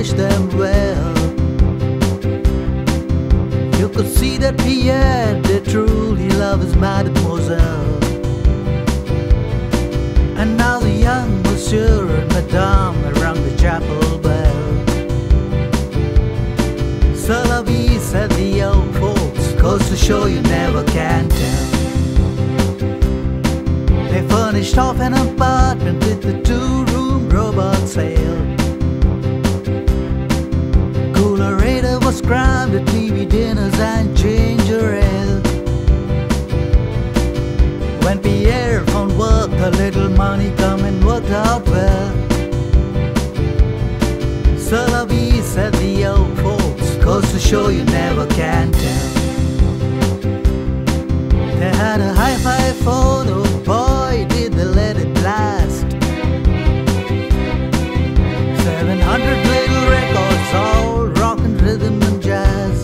wish them well. You could see that Pierre did truly love his mademoiselle. And now the young monsieur and madame rung the chapel bell. C'est la vie, said the old folks, goes to show you never can tell. They furnished off an apartment with the two-room robot sale. Coolerator was crammed with TV dinners and ginger ale. When Pierre found work, the little money come and worked out well. C'est la vie, said the old folks, goes to show you never can tell. They had a hi-fi photo, boy did they let it blast. 700 little records, all rock and rhythm and jazz.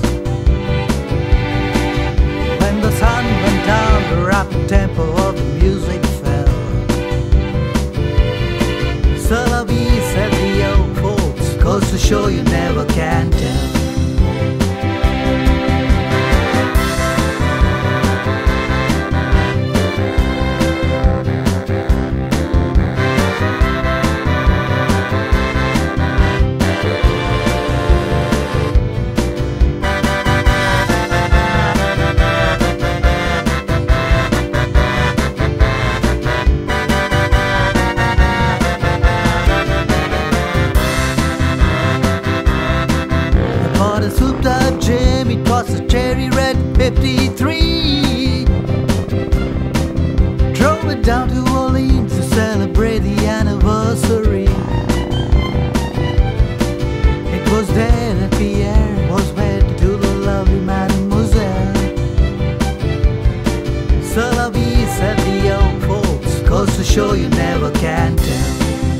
When the sun went down, the rapid tempo of the music fell. C'est la vie, said the old folks, goes to show you never can tell. Souped up Jimmy tossed a cherry red 53. Drove it down to Orleans to celebrate the anniversary. It was there that Pierre was wed to the lovely mademoiselle. C'est la vie, said the old folks, goes to show you never can tell.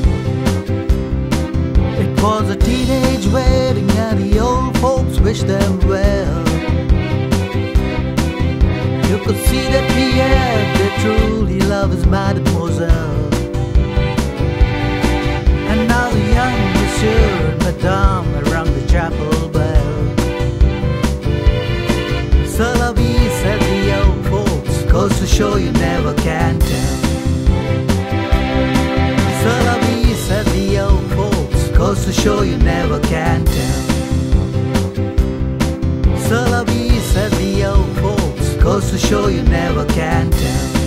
It was a teenage wedding and the old folks wished them well. You could see that Pierre did truly love his mademoiselle. And now the young monsieur and madame rung the chapel bell. C'est la vie, said the old folks, goes to show you never can tell. C'est la vie, said the old folks, goes to show you never can tell. C'est la vie, said the old folks, goes to show you never can tell.